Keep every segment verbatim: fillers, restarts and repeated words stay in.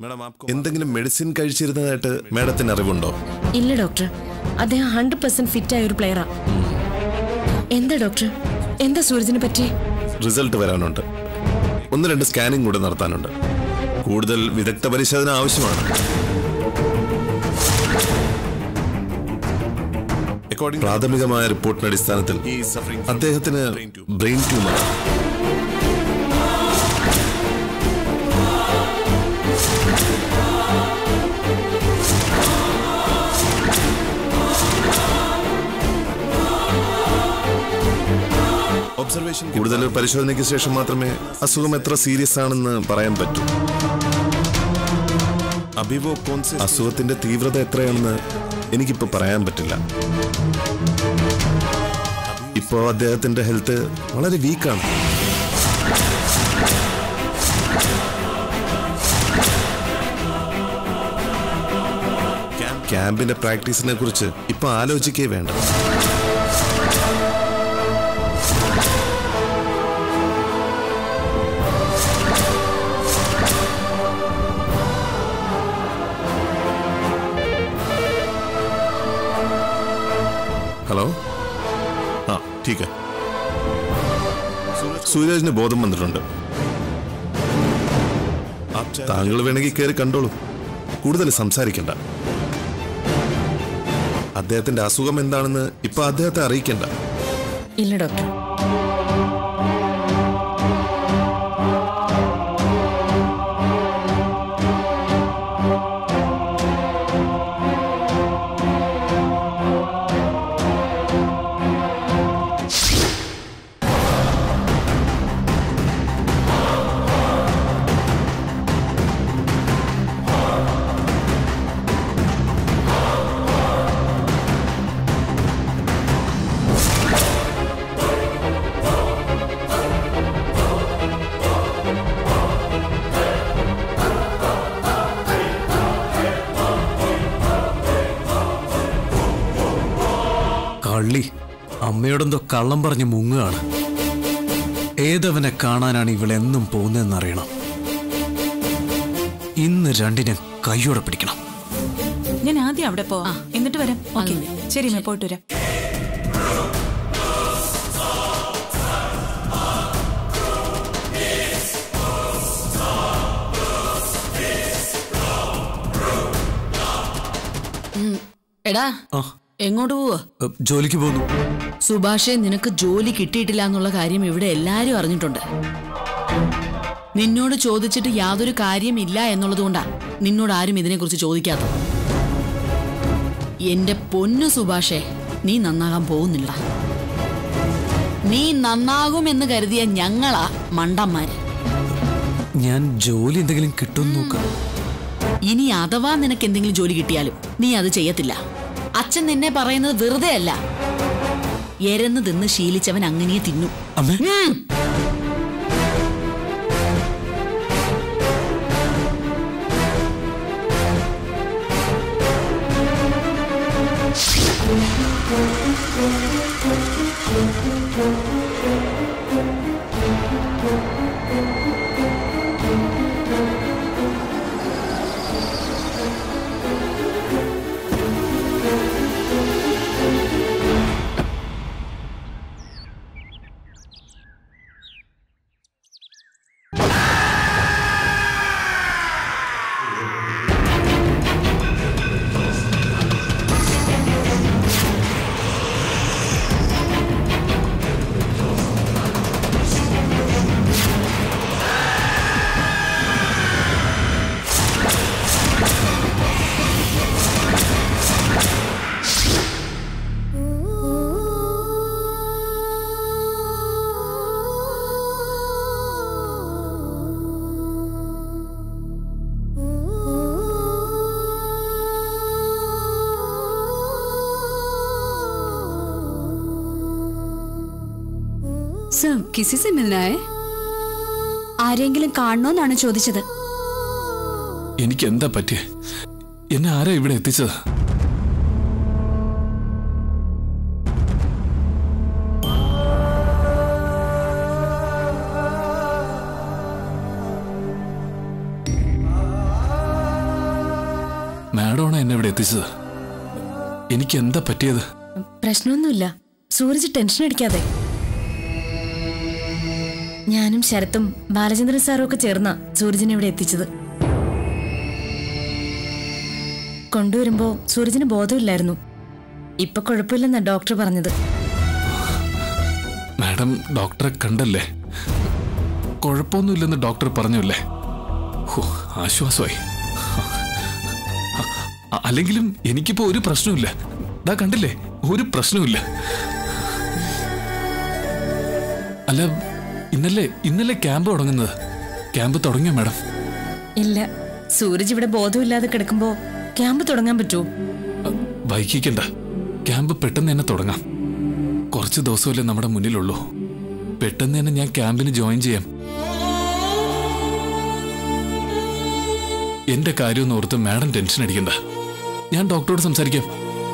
എന്തെങ്കിലും മെഡിസിൻ കഴിച്ചിരുന്നതായിട്ട് മാഡത്തിന് അറിവുണ്ടോ? ഇല്ല ഡോക്ടർ, അദ്ദേഹം ഹൺഡ്രഡ് പെർസെന്റ് ഫിറ്റ് ആയ ഒരു പ്ലെയറാ. എന്താ ഡോക്ടർ, എന്താ സൂരജിനെ പറ്റി? റിസൾട്ട് വരാനുണ്ട്. ഒന്ന് രണ്ട് സ്കാനിംഗ് കൂടെ നടത്താനുണ്ട്. കൂടുതൽ വിദഗ്ധ പരിശോധന ആവശ്യമാണ്. പ്രാഥമികമായ റിപ്പോർട്ടിന്റെ അടിസ്ഥാനത്തിൽ അദ്ദേഹത്തിന് ബ്രെയിൻ ട്യൂമർ. കൂടുതൽ പരിശോധനയ്ക്ക് ശേഷം മാത്രമേ അസുഖം എത്ര സീരിയസ് ആണെന്ന് പറയാൻ പറ്റൂ. അസുഖത്തിന്റെ തീവ്രത എത്രയാണെന്ന് എനിക്കിപ്പോ പറയാൻ പറ്റില്ല. ഇപ്പോ അദ്ദേഹത്തിന്റെ ഹെൽത്ത് വളരെ വീക്കാണ്. ക്യാമ്പിന്റെ പ്രാക്ടീസിനെ കുറിച്ച് ഇപ്പൊ ആലോചിക്കേ വേണ്ട. ഹലോ, ആ ठीक है. സൂരജിന് ബോധം വന്നിട്ടുണ്ട്. താങ്കൾ വേണമെങ്കിൽ കയറി കണ്ടോളൂ, കൂടുതൽ സംസാരിക്കണ്ട. അദ്ദേഹത്തിന്റെ അസുഖം എന്താണെന്ന് ഇപ്പൊ അദ്ദേഹത്തെ അറിയിക്കണ്ട. ഇല്ല ഡോക്ടർ. കള്ളി അമ്മയോടെന്തോ കള്ളം പറഞ്ഞ് മുങ്ങുകയാണ്. ഏതവനെ കാണാനാണ് ഇവളെന്നും പോകുന്നതെന്നറിയണം. ഇന്ന് രണ്ടിനെ കയ്യോടെ പിടിക്കണം. ഞാൻ ആദ്യം അവിടെ പോവാം, എന്നിട്ട് വരാം. ഓക്കെ, ശരി, ഞാൻ പോയിട്ട് വരാം. എടാ, എങ്ങോട്ട് പോവാ? ജോലിക്ക് പോകുന്നു. സുഭാഷേ, നിനക്ക് ജോലി കിട്ടിയിട്ടില്ല എന്നുള്ള കാര്യം ഇവിടെ എല്ലാരും അറിഞ്ഞിട്ടുണ്ട്. നിന്നോട് ചോദിച്ചിട്ട് യാതൊരു കാര്യമില്ല എന്നുള്ളത് കൊണ്ടാ നിന്നോട് ആരും ഇതിനെക്കുറിച്ച് ചോദിക്കാത്ത. എന്റെ പൊന്നു സുഭാഷേ, നീ നന്നാകാൻ പോകുന്നില്ല. നീ നന്നാകുമെന്ന് കരുതിയ ഞങ്ങളാ മണ്ടന്മാര്. ഞാൻ ജോലി എന്തെങ്കിലും കിട്ടുമെന്ന് നോക്കാം. ഇനി അഥവാ നിനക്ക് എന്തെങ്കിലും ജോലി കിട്ടിയാലും നീ അത് ചെയ്യത്തില്ല. അച്ഛൻ നിന്നെ പറയുന്നത് വെറുതെ അല്ല. എരന്ന് തിന്ന് ശീലിച്ചവൻ അങ്ങനെ തിന്നു. സർ, കിസി സെ മിൽനാ ഹൈ? ആരെങ്കിലും കാണണോന്നാണ് ചോദിച്ചത്. എനിക്ക് എന്താ പറ്റിയ? എന്നെ ആരാ ഇവിടെ എത്തിച്ചത്? മാഡമാണ് എന്നെ ഇവിടെ എത്തിച്ചത്. എനിക്ക് എന്താ പറ്റിയത്? പ്രശ്നമൊന്നുമില്ല. സൂരജ് ടെൻഷൻ അടിക്കാതെ. ഞാനും ശരത്തും ബാലചന്ദ്രൻ സാറും ഒക്കെ ചേർന്ന സൂരജിനെ ഇവിടെ എത്തിച്ചത്. കൊണ്ടുവരുമ്പോ സൂരജിന് ബോധമില്ലായിരുന്നു. ഇപ്പൊ കുഴപ്പമില്ലെന്നാ ഡോക്ടർ പറഞ്ഞത്. മാഡം ഡോക്ടറെ കണ്ടല്ലേ? കുഴപ്പമൊന്നുമില്ലെന്ന് ഡോക്ടർ പറഞ്ഞല്ലേ? ആശ്വാസമായി. അല്ലെങ്കിലും എനിക്കിപ്പോ ഒരു പ്രശ്നമില്ല. ദാ കണ്ടില്ലേ, ഒരു പ്രശ്നമില്ല. അല്ല, ഇന്നലെ ഇന്നലെ ക്യാമ്പ് തുടങ്ങുന്നത്. ക്യാമ്പ് തുടങ്ങിയോ മാഡം? ഇല്ല, സൂരജ് ഇവിടെ ബോധമില്ലാതെ കിടക്കുമ്പോ ക്യാമ്പ് തുടങ്ങാൻ പറ്റുമോ? വൈകിക്കണ്ട, ക്യാമ്പ് പെട്ടെന്ന് തന്നെ തുടങ്ങാം. കുറച്ച് ദിവസമല്ലേ നമ്മുടെ മുന്നിലുള്ളൂ. പെട്ടെന്ന് തന്നെ ഞാൻ ക്യാമ്പിന് ജോയിൻ ചെയ്യാം. എന്റെ കാര്യമൊന്നും ഓർത്ത് മാഡം ടെൻഷൻ അടിക്കണ്ട. ഞാൻ ഡോക്ടറോട് സംസാരിക്കാം.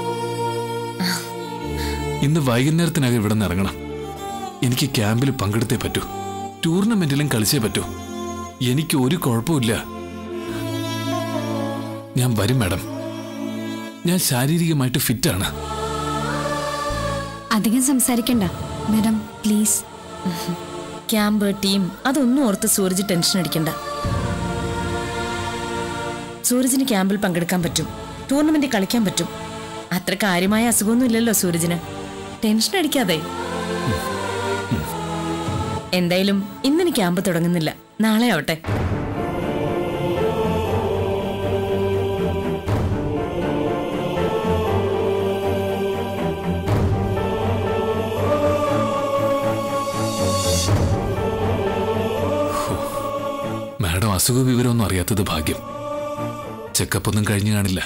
ഇന്ന് വൈകുന്നേരത്തിനകം ഇവിടെ നിന്ന് ഇറങ്ങണം. എനിക്ക് ക്യാമ്പിൽ പങ്കെടുത്തേ പറ്റൂ. ടൂർണമെന്റിലും കളിച്ചേ പറ്റൂ. എനിക്ക് ഒരു കുഴപ്പമില്ല. ഞാൻ വരും മാഡം. ഞാൻ ശാരീരികമായിട്ട് ഫിറ്റാണ്. അധികം സംസാരിക്കണ്ട മാഡം, പ്ലീസ്. ക്യാമ്പ്, ടീം, അതൊന്നും ഓർത്ത് സൂരജ് ടെൻഷൻ അടിക്കണ്ട. സൂരജിന് ക്യാമ്പിൽ പങ്കെടുക്കാൻ പറ്റും, ടൂർണമെന്റിൽ കളിക്കാൻ പറ്റും. അത്ര കാര്യമായ അസുഖമൊന്നും ഇല്ലല്ലോ സൂരജിന്. ടെൻഷൻ അടിക്കാതെ. എന്തായാലും ഇന്നിന് ക്യാമ്പ് തുടങ്ങുന്നില്ല, നാളെ ആവട്ടെ. മാഡം അസുഖ വിവരമൊന്നും അറിയാത്തത് ഭാഗ്യം. ചെക്കപ്പ് ഒന്നും കഴിഞ്ഞു കാണില്ല.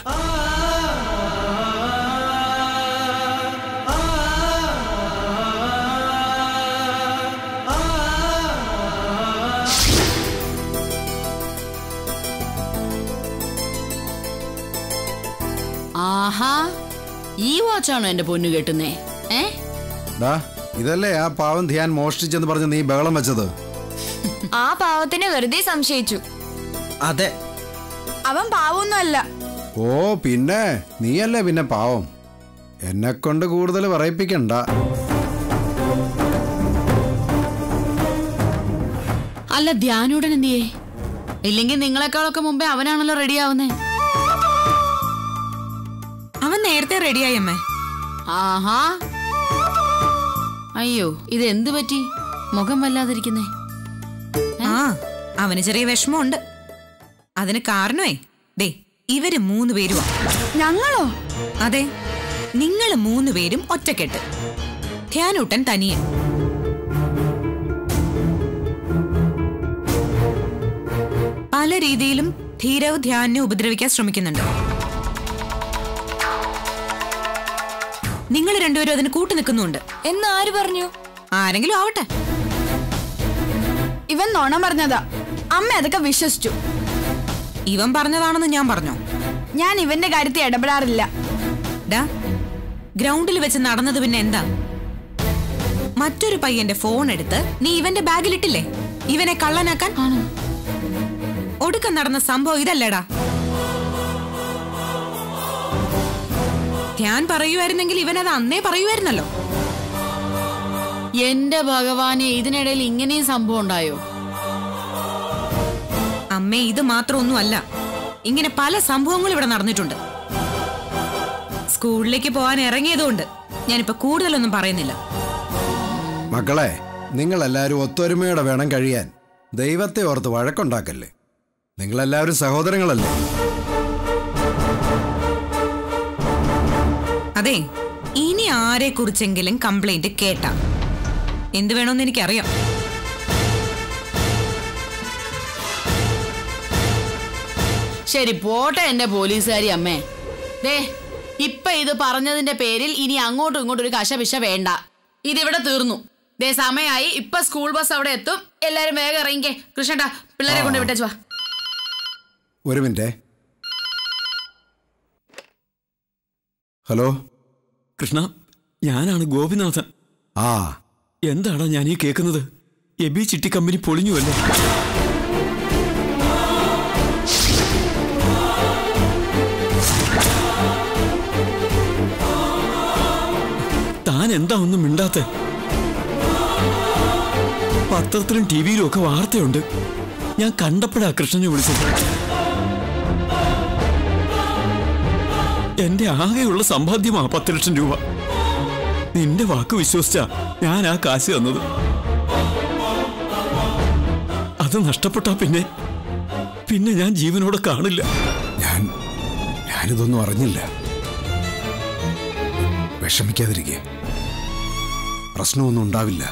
ആഹാ, ഈ വാച്ചാണോ എന്റെ പൊന്നു കേട്ടുന്നേ? ഏ ഇതല്ലേ ആ പാവം ധ്യാൻ മോഷ്ടിച്ചെന്ന് പറഞ്ഞ് നീ ബഹളം വെച്ചത്? ആ പാവത്തിനെ വെറുതെ സംശയിച്ചു. അതെ, അവൻ പാവൊന്നുമല്ല. ഓ പിന്നെ നീയല്ലേ പിന്നെ പാവം. എന്നെ കൊണ്ട് കൂടുതൽ പറയിപ്പിക്കണ്ട. അല്ല, ധ്യാനൂടൻ എന്തിയേ? ഇല്ലെങ്കിൽ നിങ്ങളെക്കാളൊക്കെ മുമ്പേ അവനാണല്ലോ റെഡിയാവുന്നേ. അവൻ നേരത്തെ റെഡിയായി അമ്മേ. ആഹാ, അയ്യോ, ഇത് എന്ത് പറ്റി? മുഖം വല്ലാതിരിക്കുന്നേ. ആ, അവന് ചെറിയ വിഷമമുണ്ട്. അതിന് കാരണമേ ദേ ഇവര് മൂന്ന് പേരുവാ. ഞങ്ങളോ? അതെ, നിങ്ങള് മൂന്ന് പേരും ഒറ്റക്കെട്ട്, ധ്യാനൂട്ടൻ തനിയെ. പല രീതിയിലും ധീരവ് ധ്യാനിനെ ഉപദ്രവിക്കാൻ ശ്രമിക്കുന്നുണ്ട്. നിങ്ങൾ രണ്ടുപേരും അതിന് കൂട്ടു നിൽക്കുന്നുണ്ട് എന്ന് ആര് പറഞ്ഞു? ആരെങ്കിലും ആവട്ടെ. ഇവൻ നോണ പറഞ്ഞതാ. അമ്മ അതൊക്കെ വിശ്വസിച്ചു. ഇവൻ പറഞ്ഞതാണെന്ന് ഞാൻ പറഞ്ഞോ? ഞാൻ ഇവന്റെ കാര്യത്തിൽ ഇടപെടാറില്ല. ഗ്രൗണ്ടിൽ വെച്ച് നടന്നത് പിന്നെ എന്താ? മറ്റൊരു പയ്യന്റെ ഫോൺ എടുത്ത് നീ ഇവന്റെ ബാഗിലിട്ടില്ലേ ഇവനെ കള്ളനാക്കാൻ? ഒടുക്കം നടന്ന സംഭവം ഇതല്ലേടാ? ധ്യാൻ പറയുമായിരുന്നെങ്കിൽ ഇവനത് അന്നേ പറയുമായിരുന്നല്ലോ. എന്റെ ഭഗവാനെ, ഇതിനിടയിൽ ഇങ്ങനെയും സംഭവം ഉണ്ടായോ? അമ്മേ, ഇത് മാത്രമൊന്നും അല്ല, ഇങ്ങനെ പല സംഭവങ്ങളും ഇവിടെ നടന്നിട്ടുണ്ട്. സ്കൂളിലേക്ക് പോകാൻ ഇറങ്ങിയതുകൊണ്ട് ഞാനിപ്പോ കൂടുതലൊന്നും പറയുന്നില്ല. മക്കളെ, നിങ്ങളെല്ലാവരും ഒത്തൊരുമയോടെ വേണം കഴിയാൻ. ദൈവത്തെ ഓർത്ത് വഴക്കുണ്ടാക്കല്ലേ. നിങ്ങളെല്ലാവരും സഹോദരങ്ങളല്ലേ? അതെ, ഇനി ആരെ കുറിച്ചെങ്കിലും കംപ്ലൈന്റ് കേട്ടാ എന്ത് വേണമെന്ന് എനിക്കറിയാം. ശരി, പോട്ടെ എന്റെ പോലീസുകാരി അമ്മേ. ദേ, ഇപ്പൊ ഇത് പറഞ്ഞതിന്റെ പേരിൽ ഇനി അങ്ങോട്ടും ഇങ്ങോട്ടും ഒരു കശപിശ വേണ്ട. ഇതിവിടെ തീർന്നു. ദേ, സമയമായി. ഇപ്പൊ സ്കൂൾ ബസ് അവിടെ എത്തും. എല്ലാരും വേഗം ഇറങ്ങിക്കേ. കൃഷ്ണേട്ടാ, പിള്ളേരെ കൊണ്ട് വിട്ടേച്ചു വാ. ഒരു മിനിറ്റ്. ഹലോ കൃഷ്ണ, ഞാനാണ് ഗോപിനാഥൻ. ആ, എന്താടാ ഞാൻ ഈ കേൾക്കുന്നത്? എബി ചിട്ടി കമ്പനി പൊളിഞ്ഞുവല്ലോ. താൻ എന്താ ഒന്നും മിണ്ടാത്ത? പത്രത്തിലും ടി വിയിലും ഒക്കെ വാർത്തയുണ്ട്. ഞാൻ കണ്ടപ്പോഴാ കൃഷ്ണനെ വിളിച്ചത്. എന്റെ ആകെയുള്ള സമ്പാദ്യമാ പത്ത് ലക്ഷം രൂപ. നിന്റെ വാക്ക് വിശ്വസിച്ചാ ഞാൻ ആ കാശ് തന്നത്. അത് നഷ്ടപ്പെട്ടാ പിന്നെ പിന്നെ ഞാൻ ജീവനോടെ കാണില്ല. ഞാൻ ഞാനിതൊന്നും അറിഞ്ഞില്ല. വിഷമിക്കാതിരിക്കെ, പ്രശ്നമൊന്നും ഉണ്ടാവില്ല.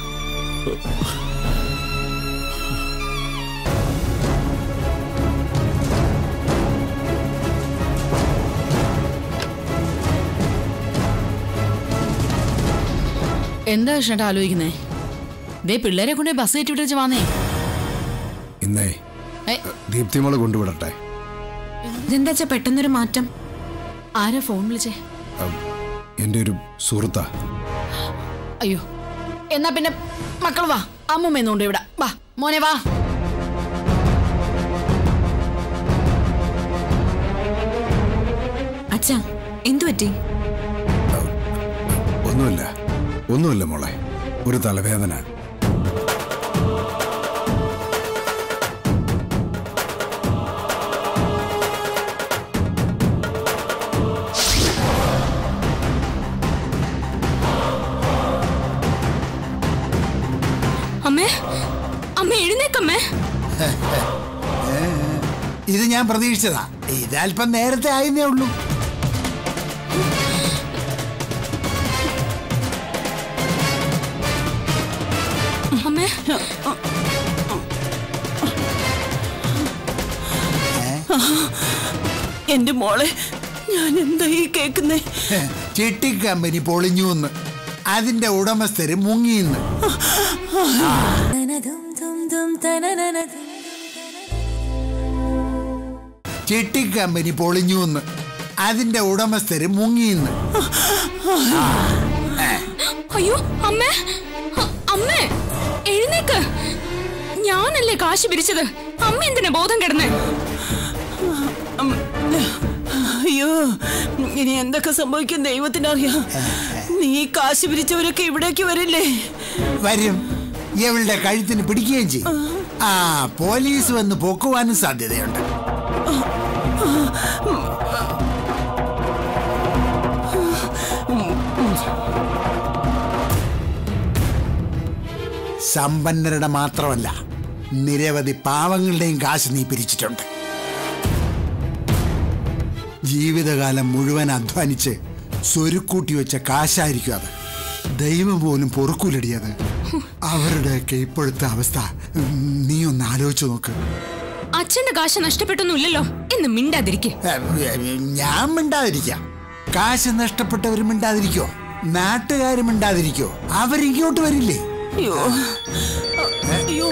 എന്താ കൃഷ്ണേട്ടാ ആലോചിക്കുന്നേ? ദേ പിള്ളേരെ കൊണ്ട് ബസ് കയറ്റി വിട്ടു വന്നേ. ഇന്നേ ദീപ്തിമോളെ കൊണ്ടുവിടട്ടെ. ഇതെന്താ പെട്ടെന്നൊരു മാറ്റം? ആരാ ഫോൺ വിളിച്ചേ? എൻ്റെ ഒരു സുഹൃത്താ. അയ്യോ, എന്നാ പിന്നെ മക്കൾ വാ, അമ്മൂമ്മ ഇവിടെ വാ. മോനെ വാ. അച്ഛാ, എന്തു പറ്റി? ഒന്നുമില്ല ഒന്നുമില്ല മോളെ, ഒരു തലവേദന. അമ്മേ, അമ്മ എഴുന്നേക്കമ്മേ. ഇത് ഞാൻ പ്രതീക്ഷിച്ചതാ. ഇതല്പം നേരത്തെ ആയിരുന്നേ ഉള്ളൂ. അമ്മേ, എന്റെ മോളെ, ഞാൻ എന്താ ഈ കേക്കുന്നേ? ചിട്ടി കമ്പനി പൊളിഞ്ഞു എന്ന്, അതിന്റെ ഉടമസ്ഥര് മുങ്ങിന്ന്. ചിട്ടി കമ്പനി പൊളിഞ്ഞു എന്ന്, അതിന്റെ ഉടമസ്ഥര് മുങ്ങിന്ന്. അയ്യോ അമ്മേ, അമ്മേ എഴുന്നേക്ക്. ഞാനല്ലേ കാശ് പിരിച്ചത്. അമ്മ എന്തിനാ ബോധം കിടന്നേ? അയ്യോ, ഇനി എന്തൊക്കെ സംഭവിക്കും ദൈവത്തിനറിയാം. നീ കാശ് പിരിച്ചവരൊക്കെ ഇവിടേക്ക് വരില്ലേ? വരും. ഇവളുടെ കഴുത്തിന് പിടിക്കുകയും ചെയ്യും. ആ, പോലീസ് വന്ന് പൊക്കുവാനും സാധ്യതയുണ്ട്. സമ്പന്നരുടെ മാത്രമല്ല, നിരവധി പാവങ്ങളുടെയും കാശ് നീ പിരിച്ചിട്ടുണ്ട്. ജീവിതകാലം മുഴുവൻ അധ്വാനിച്ച് സ്വരുക്കൂട്ടി വെച്ച കാശായിരിക്കും അത്. ദൈവം പോലും പൊറുക്കൂലടിയത്. അവരുടെയൊക്കെ ഇപ്പോഴത്തെ അവസ്ഥ നീ ഒന്ന് ആലോചിച്ചു നോക്ക്. അച്ഛന്റെ കാശ് നഷ്ടപ്പെട്ടൊന്നുമില്ലല്ലോ എന്ന് മിണ്ടാതിരിക്കെ. ഞാൻ മിണ്ടാതിരിക്കാം. കാശ് നഷ്ടപ്പെട്ടവർ മിണ്ടാതിരിക്കോ? നാട്ടുകാർ മിണ്ടാതിരിക്കോ? അവരിങ്ങോട്ട് വരില്ലേ? അയ്യോ, അയ്യോ.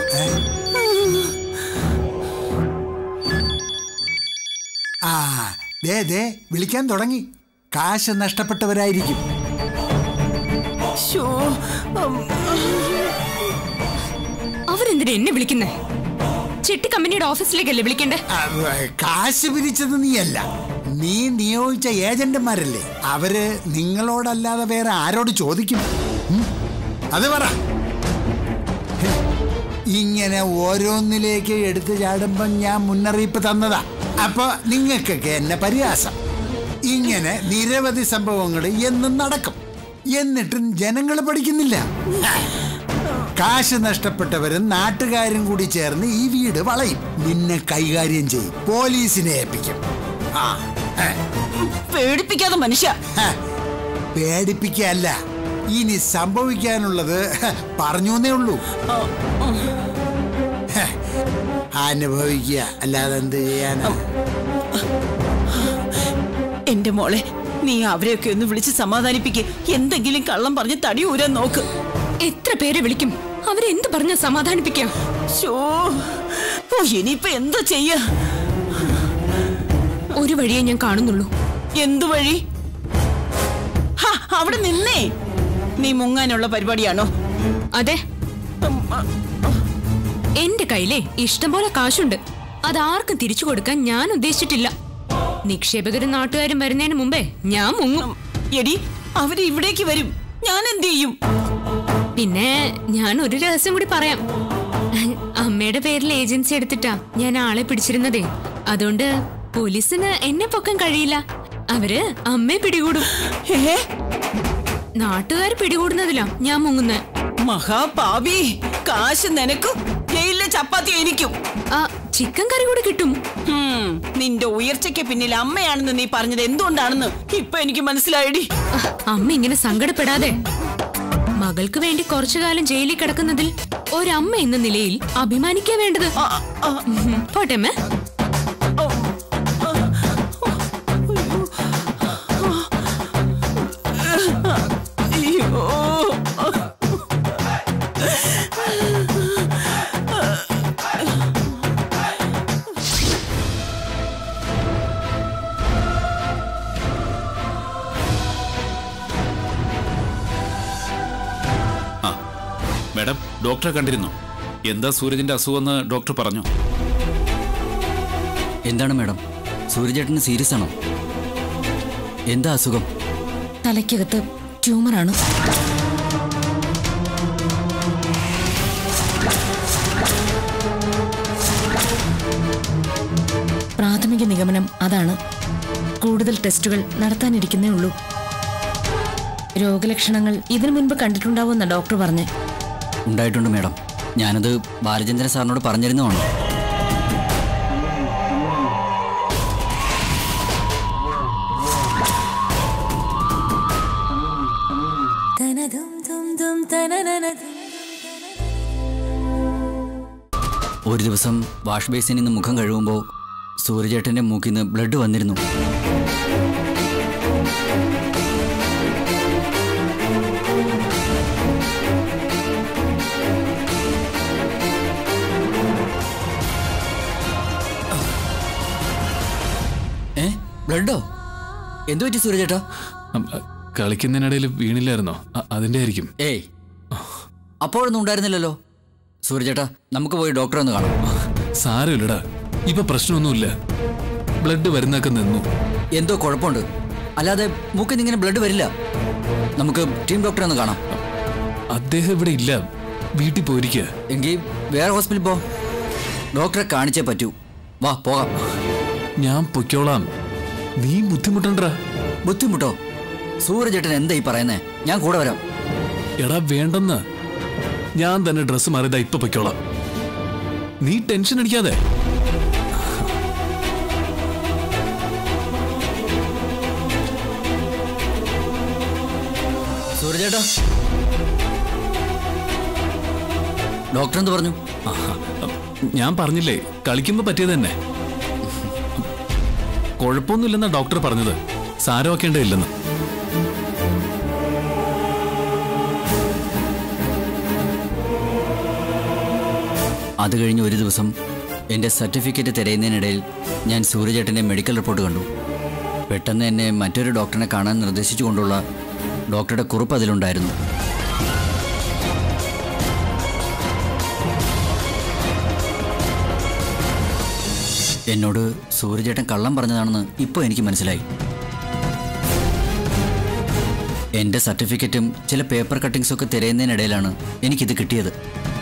ആ, ദേ ദേ വിളിക്കാൻ തുടങ്ങി. കാശ് നഷ്ടപ്പെട്ടവരായിരിക്കും. അവരെന്തിനാ എന്നെ വിളിക്കുന്നേ? ചിട്ടി കമ്പനിയുടെ ഓഫീസിലേക്കല്ലേ വിളിക്കണ്ടേ? കാശ് പിരിച്ചത് നീയല്ല, നീ നിയോഗിച്ച ഏജന്റുമാരല്ലേ. അവര് നിങ്ങളോടല്ലാതെ വേറെ ആരോട് ചോദിക്കും? അത് പറ. ഇങ്ങനെ ഓരോന്നിലേക്ക് എടുത്തു ചാടുമ്പോ ഞാൻ മുന്നറിയിപ്പ് തന്നതാ. അപ്പൊ നിങ്ങൾക്കൊക്കെ എന്നെ പരിഹാസം. ഇങ്ങനെ നിരവധി സംഭവങ്ങൾ എന്നും നടക്കും. എന്നിട്ടും ജനങ്ങൾ പഠിക്കുന്നില്ല. കാശ് നഷ്ടപ്പെട്ടവരും നാട്ടുകാരും കൂടി ചേർന്ന് ഈ വീട് വളയും. നിന്നെ കൈകാര്യം ചെയ്യും. പോലീസിനെ ഏൽപ്പിക്കും. ആ, പേടിപ്പിക്കാതെ മനുഷ്യ. പേടിപ്പിക്കല്ല, ഇനി സംഭവിക്കാനുള്ളത് പറഞ്ഞേ ഉള്ളൂ. അനുഭവിക്കുക, അല്ലാതെ എന്ത് ചെയ്യാനാ? എന്റെ മോളെ, നീ അവരെയൊക്കെ ഒന്ന് വിളിച്ച് സമാധാനിപ്പിക്കുക. എന്തെങ്കിലും കള്ളം പറഞ്ഞ് തടി ഊരാൻ നോക്ക്. എത്ര പേരെ വിളിക്കും? അവരെന്ത് പറഞ്ഞ സമാധാനിപ്പിക്കാം? ഇനിയിപ്പോ എന്താ ചെയ്യാ? ഒരു വഴിയേ ഞാൻ കാണുന്നുള്ളൂ. എന്തു വഴി? അവിടെ നിന്നേ. നീ മുങ്ങാനുള്ള പരിപാടിയാണോ? അതെ, എന്റെ കയ്യിലെ ഇഷ്ടം പോലെ കാശുണ്ട്. അതാർക്കും തിരിച്ചു കൊടുക്കാൻ ഞാൻ ഉദ്ദേശിച്ചിട്ടില്ല. നിക്ഷേപകരും നാട്ടുകാരും വരുന്നതിന് മുമ്പേ ഞാൻ മുങ്ങും. എടി, അവര് ഇവിടേക്ക് വരും. ഞാൻ എന്ത് ചെയ്യും? പിന്നെ ഞാൻ ഒരു രഹസ്യം കൂടി പറയാം. അമ്മയുടെ പേരിൽ ഏജൻസി എടുത്തിട്ടാ ഞാൻ ആളെ പിടിച്ചിരുന്നതേ. അതുകൊണ്ട് പോലീസിന് എന്നെ പൊക്കാൻ കഴിയില്ല. അവര് അമ്മയെ പിടികൂടും. നാട്ടുകാർ പിടികൂടുന്നതിലാ ഞാൻ മുങ്ങുന്ന. മഹാപാവി, കാശ് നിനക്കും ജയിലിലെ ചപ്പാത്തി എനിക്കും. ആ ചിക്കൻ കറി കൂടി കിട്ടും. നിന്റെ ഉയർച്ചയ്ക്ക് പിന്നിൽ അമ്മയാണെന്ന് നീ പറഞ്ഞത് എന്തുകൊണ്ടാണെന്ന് ഇപ്പൊ എനിക്ക് മനസ്സിലായടി. അമ്മ ഇങ്ങനെ സങ്കടപ്പെടാതെ. മകൾക്ക് വേണ്ടി കുറച്ചു കാലം ജയിലിൽ കിടക്കുന്നതിൽ ഒരമ്മ എന്ന നിലയിൽ അഭിമാനിക്കാ വേണ്ടത്. പോട്ടെ അമ്മ. മാഡം, ഡോക്ടറെ കണ്ടിരുന്നു. എന്താ സൂരജിന്റെ അസുഖമെന്ന് ഡോക്ടർ പറഞ്ഞു? എന്താണ് മാഡം, സൂര്യചേട്ടന് സീരിയസ് ആണോ? എന്താ അസുഖം? തലയ്ക്കകത്ത് ട്യൂമറാണ്. പ്രാഥമിക നിഗമനം അതാണ്. കൂടുതൽ ടെസ്റ്റുകൾ നടത്താനിരിക്കുന്നേ ഉള്ളൂ. രോഗലക്ഷണങ്ങൾ ഇതിനു മുൻപ് കണ്ടിട്ടുണ്ടാവുമെന്ന ഡോക്ടർ പറഞ്ഞു. ഉണ്ടായിട്ടുണ്ട് മാഡം. ഞാനത് ബാലചന്ദ്രൻ സാറിനോട് പറഞ്ഞിരുന്നതാണ്. ഒരു ദിവസം വാഷ് ബേസിൽ നിന്ന് മുഖം കഴുകുമ്പോൾ സൂര്യചേട്ടന്റെ മൂക്കിൽ നിന്ന് ബ്ലഡ് വന്നിരുന്നു. ഏ ബ്ലഡോ? എന്തു പറ്റി സൂര്യചേട്ടാ? കളിക്കുന്നതിനിടയിൽ വീണില്ലായിരുന്നോ? അതിന്റെ ആയിരിക്കും. ഏയ്, അപ്പോഴൊന്നും ഉണ്ടായിരുന്നില്ലല്ലോ. സൂര്യചേട്ടാ, നമുക്ക് പോയി ഡോക്ടറെ ഒന്ന് കാണാം. സാരമില്ലടാ, ഇപ്പൊ പ്രശ്നമൊന്നുമില്ല. ബ്ലഡ് വരുന്നൊക്കെ നിന്നു. എന്തോ കുഴപ്പമുണ്ട്, അല്ലാതെ മൂക്കിൽ ഇങ്ങനെ ബ്ലഡ് വരില്ല. നമുക്ക് ടീം ഡോക്ടറെ ഒന്ന് കാണാം. അദ്ദേഹം ഇവിടെ ഇല്ല, വീട്ടിൽ പോയിരിക്കുക. എങ്കിൽ വേറെ ഹോസ്പിറ്റലിൽ പോ. ഡോക്ടറെ കാണിച്ചേ പറ്റൂ. വാ പോകാം. ഞാൻ പൊയ്ക്കോളാം, നീ ബുദ്ധിമുട്ടണ്ട. ബുദ്ധിമുട്ടോ? സൂര്യചേട്ടൻ എന്താ ഈ പറയുന്നേ? ഞാൻ കൂടെ വരാം. എടാ വേണ്ടെന്ന്, ഞാൻ തന്നെ ഡ്രസ്സ് മാറിയതാ, ഇപ്പൊ പൊയ്ക്കോളാം. നീ ടെൻഷൻ അടിക്കാതെ. സൂര്യചേട്ടാ, ഡോക്ടർ എന്ത് പറഞ്ഞു? ഞാൻ പറഞ്ഞില്ലേ, കളിക്കുമ്പോ പറ്റിയത് തന്നെ. കുഴപ്പമൊന്നുമില്ലെന്നാ ഡോക്ടർ പറഞ്ഞത്. സാരമാക്കേണ്ടതില്ലെന്ന്. അത് കഴിഞ്ഞ് ഒരു ദിവസം എൻ്റെ സർട്ടിഫിക്കറ്റ് തിരയുന്നതിനിടയിൽ ഞാൻ സൂര്യചേട്ടൻ്റെ മെഡിക്കൽ റിപ്പോർട്ട് കണ്ടു. പെട്ടെന്ന് എന്നെ മറ്റൊരു ഡോക്ടറിനെ കാണാൻ നിർദ്ദേശിച്ചുകൊണ്ടുള്ള ഡോക്ടറുടെ കുറിപ്പ് അതിലുണ്ടായിരുന്നു. എന്നോട് സൂര്യചേട്ടൻ കള്ളം പറഞ്ഞതാണെന്ന് ഇപ്പോൾ എനിക്ക് മനസ്സിലായി. എൻ്റെ സർട്ടിഫിക്കറ്റും ചില പേപ്പർ കട്ടിങ്സും ഒക്കെ തിരയുന്നതിനിടയിലാണ് എനിക്കിത് കിട്ടിയത്.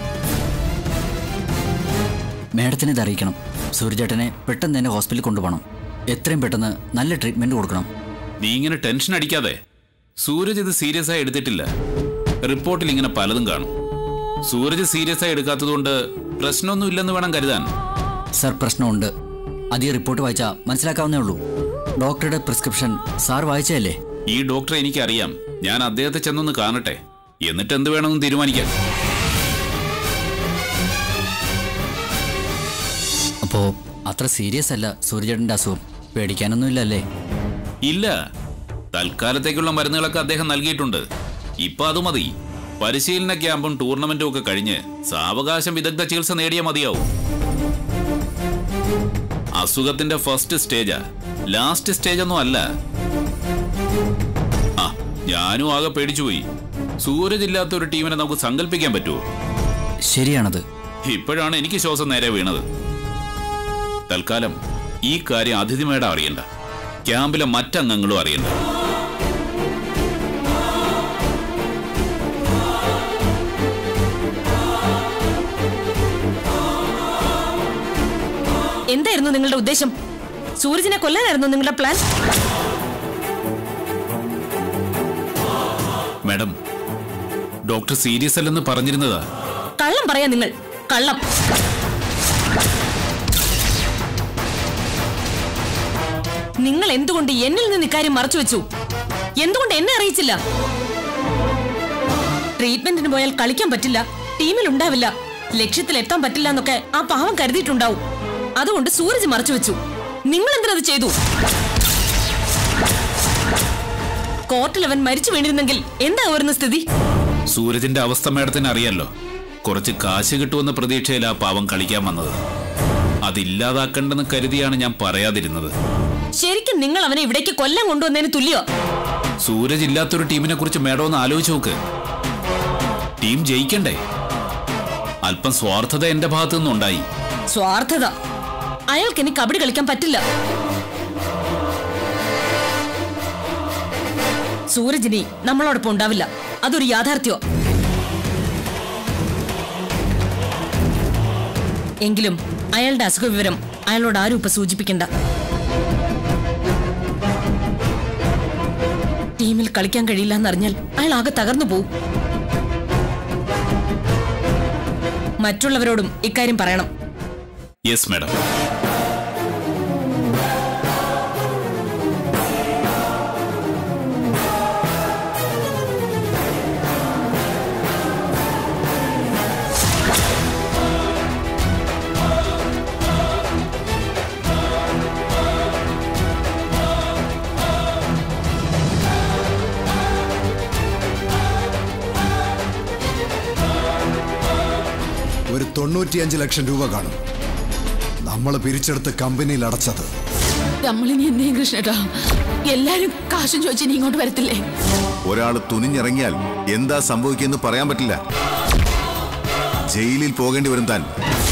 മേഡത്തിന് ഇത് അറിയിക്കണം. സൂര്യചേട്ടനെ പെട്ടെന്ന് തന്നെ ഹോസ്പിറ്റലിൽ കൊണ്ടുപോകണം. എത്രയും പെട്ടെന്ന് നല്ല ട്രീറ്റ്മെന്റ് കൊടുക്കണം. നീ ഇങ്ങനെ ടെൻഷൻ അടിക്കാതെ. സൂരജ് ഇത് സീരിയസ് ആയി എടുത്തിട്ടില്ല. റിപ്പോർട്ടിൽ ഇങ്ങനെ പലതും കാണും. സൂരജ് സീരിയസ് ആയി എടുക്കാത്തതുകൊണ്ട് പ്രശ്നമൊന്നും ഇല്ലെന്ന് വേണം കരുതാൻ. സർ, പ്രശ്നമുണ്ട്. അത് ഈ റിപ്പോർട്ട് വായിച്ചാൽ മനസ്സിലാക്കാവുന്നേ ഉള്ളൂ. ഡോക്ടറുടെ പ്രിസ്ക്രിപ്ഷൻ സാർ വായിച്ചല്ലേ? ഈ ഡോക്ടറെ എനിക്കറിയാം. ഞാൻ അദ്ദേഹത്തെ ചെന്നൊന്ന് കാണട്ടെ, എന്നിട്ട് എന്ത് വേണമെന്ന് തീരുമാനിക്കാം. അപ്പോ അത്ര സീരിയസ് അല്ല സൂര്യചേട്ടന്റെ അസുഖം? പേടിക്കാനൊന്നുമില്ല അല്ലേ? ഇല്ല, തൽക്കാലത്തേക്കുള്ള മരുന്നുകളൊക്കെ അദ്ദേഹം നൽകിയിട്ടുണ്ട്. ഇപ്പൊ അത് മതി. പരിശീലന ക്യാമ്പും ടൂർണമെന്റും ഒക്കെ കഴിഞ്ഞ് സാവകാശം വിദഗ്ധ ചികിത്സ നേടിയാൽ മതിയാവും. അസുഖത്തിന്റെ ഫസ്റ്റ് സ്റ്റേജാ, ലാസ്റ്റ് സ്റ്റേജ് ഒന്നും അല്ല. ആ, ഞാനും ആകെ പേടിച്ചുപോയി. സൂരജ് ഇല്ലാത്ത ഒരു ടീമിനെ നമുക്ക് സങ്കല്പിക്കാൻ പറ്റുമോ? ശരിയാണത്. ഇപ്പോഴാണ് എനിക്ക് ശ്വാസം നേരെ വീണത്. തൽക്കാലം ഈ കാര്യം അതിഥിമേടം അറിയണ്ട, ക്യാമ്പിലെ മറ്റംഗങ്ങളും അറിയണ്ട. എന്തായിരുന്നു നിങ്ങളുടെ ഉദ്ദേശം? സൂരജിനെ കൊല്ലാനായിരുന്നു നിങ്ങളുടെ പ്ലാൻ? മാഡം, ഡോക്ടർ സീരിയസ് അല്ലെന്ന് പറഞ്ഞിരുന്നതാ. കള്ളം പറയാ നിങ്ങൾ, കള്ളം. നിങ്ങൾ എന്തുകൊണ്ട് എന്നിൽ നിന്ന് ഇക്കാര്യം മറച്ചു വെച്ചു? എന്തുകൊണ്ട് എന്നെ അറിയിച്ചില്ല? ട്രീറ്റ്മെന്റിന് പോയാൽ കളിക്കാൻ പറ്റില്ല, ടീമിൽ ഉണ്ടാവില്ല, ലക്ഷ്യത്തിൽ എത്താൻ പറ്റില്ല എന്നൊക്കെ ആ പാവം കരുതിയിട്ടുണ്ടാവും. അതുകൊണ്ട് സൂരജ് മറച്ചു വെച്ചു. നിങ്ങൾ എന്തിനത് ചെയ്തു? കോർട്ടിൽ അവൻ മരിച്ചു വീണിരുന്നെങ്കിൽ എന്താ വരുന്ന സ്ഥിതി? സൂരജിന്റെ അവസ്ഥ മാഡത്തിന് അറിയാലോ. കുറച്ച് കാശ് കിട്ടുമെന്ന പ്രതീക്ഷയിൽ ആ പാവം കളിക്കാൻ വന്നത്. അതില്ലാതാക്കണ്ടെന്ന് കരുതിയാണ് ഞാൻ പറയാതിരുന്നത്. ശരിക്കും നിങ്ങൾ അവനെ ഇവിടേക്ക് കൊല്ലം കൊണ്ടുവന്നതിന് തുല്യോ? സൂരജ് ഇല്ലാത്തൊരു ടീമിനെ കുറിച്ച് മാഡം ഒന്ന് ആലോചിച്ച് നോക്ക്. ടീം ജയിക്കണ്ടേ? അല്പം സ്വാർത്ഥത എന്റെ ഭാഗത്തു നിന്നുണ്ടായി. സ്വാർത്ഥത? അയാൾക്ക് ഇനി കബഡി കളിക്കാൻ പറ്റില്ല. സൂരജിനി നമ്മളോടൊപ്പം ഉണ്ടാവില്ല, അതൊരു യാഥാർത്ഥ്യോ. എങ്കിലും അയാളുടെ അസുഖ വിവരം അയാളോട് ആരും ഇപ്പൊ സൂചിപ്പിക്കണ്ട. ടീമിൽ കളിക്കാൻ കഴിയില്ല എന്നറിഞ്ഞാൽ അയാൾ ആകെ തകർന്നു പോവും. മറ്റുള്ളവരോടും ഇക്കാര്യം പറയണം. Yes madam. ഒരു തൊണ്ണൂറ്റിയഞ്ച് ലക്ഷം രൂപ കാണും നമ്മൾ പിരിച്ചെടുത്ത് കമ്പനിയിൽ അടച്ചത്. നമ്മളിനി എന്തെയും കൃഷ്ണേട്ടാ, എല്ലാരും കാശും ചോദിച്ചിനി ഇങ്ങോട്ട് വരത്തില്ലേ? ഒരാൾ തുനിഞ്ഞിറങ്ങിയാൽ എന്താ സംഭവിക്കുമെന്ന് പറയാൻ പറ്റില്ല. ജയിലിൽ പോകേണ്ടി വരും താൻ.